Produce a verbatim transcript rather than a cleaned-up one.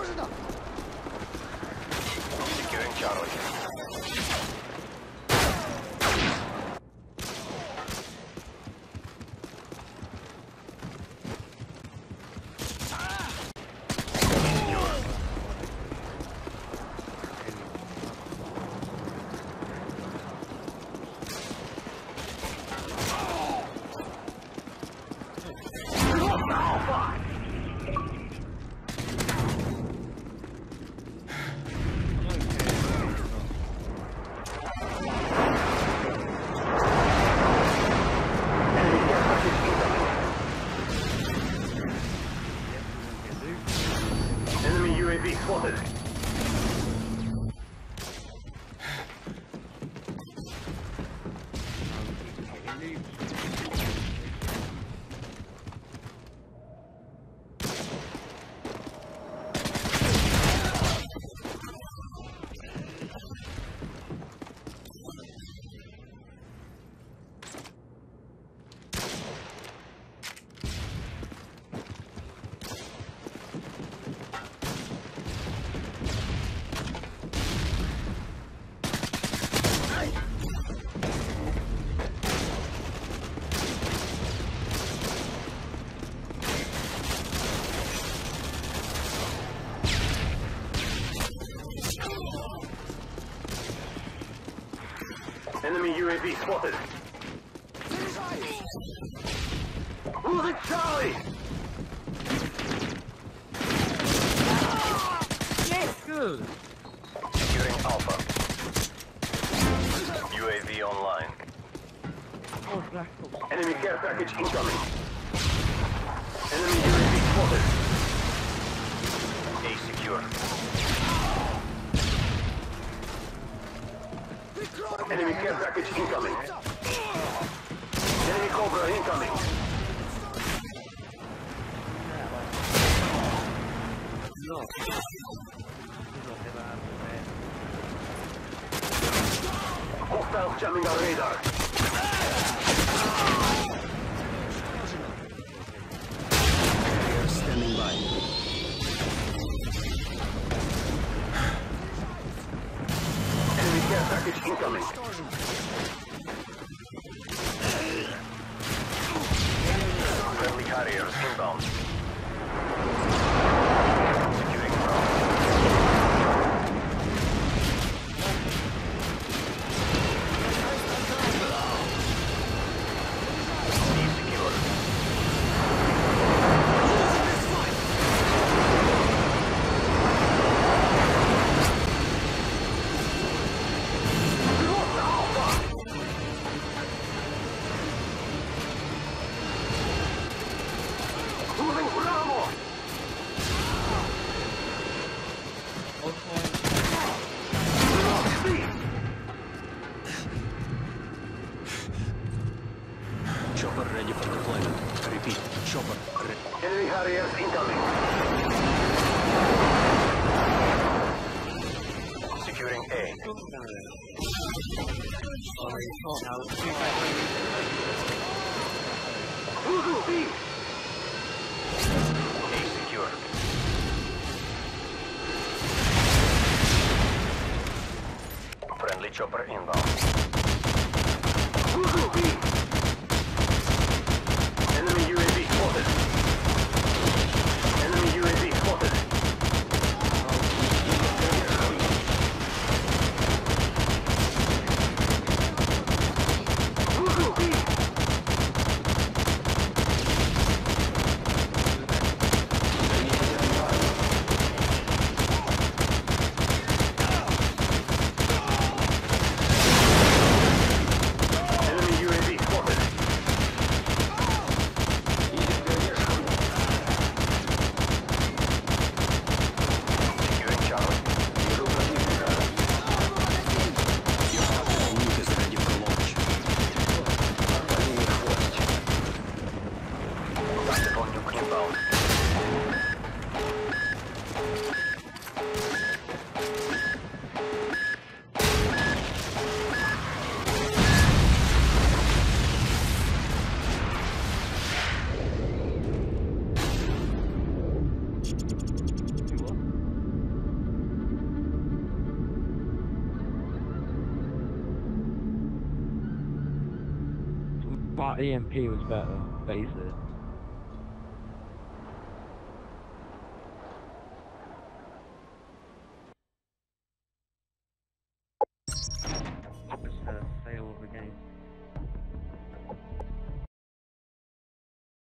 Securing Charlie. Spotted. Enemy U A V spotted. Losing Charlie! Yes, good. Securing Alpha. U A V online. Oh, black. Enemy care package incoming. Enemy U A V spotted. A secure. Enemy care package incoming. Enemy Cobra incoming. No. Hostiles jamming our radar. Carrier standing by. Enemy care package incoming. Friendly Harriers inbound. Securing Bravo. C secure. Moving Bravo! Chopper ready for deployment. Repeat. Chopper ready. Enemy Harriers incoming. Securing A. Losing B! A secure. Friendly chopper inbound. Losing B! Enemy U A V spotted. Enemy U A V spotted. Losing B! Enemy U A V thought E M P was better, basic.